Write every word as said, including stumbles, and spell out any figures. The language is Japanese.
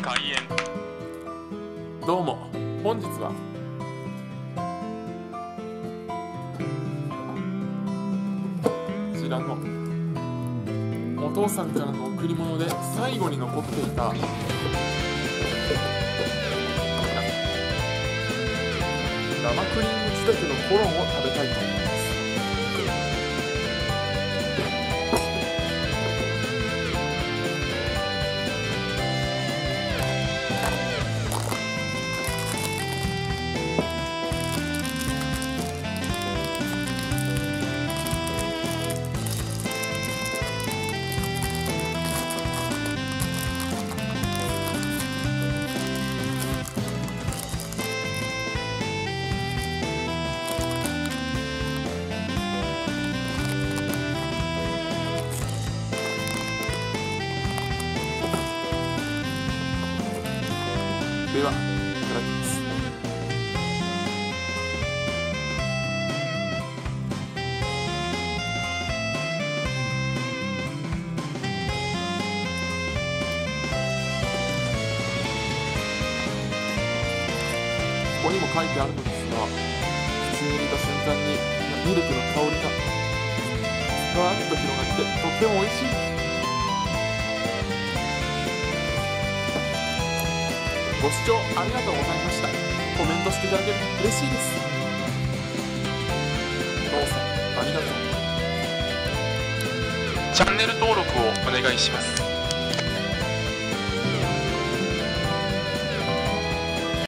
開演。 どうも、本日はこちらのお父さんからの贈り物で最後に残っていた生クリーム仕立てのコロンを食べたいと思います。では、いただきます。ここにも書いてあるのですが、口に入れた瞬間にミルクの香りがふわっと広がってとっても美味しい。ご視聴ありがとうございました。コメントしていただけると嬉しいです。どうぞありがとう。 チャンネル登録をお願いします。